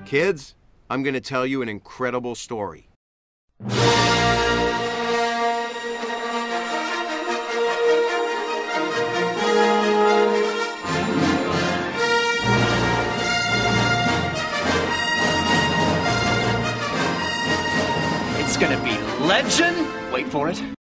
Kids, I'm gonna tell you an incredible story. It's gonna be legend. Wait for it.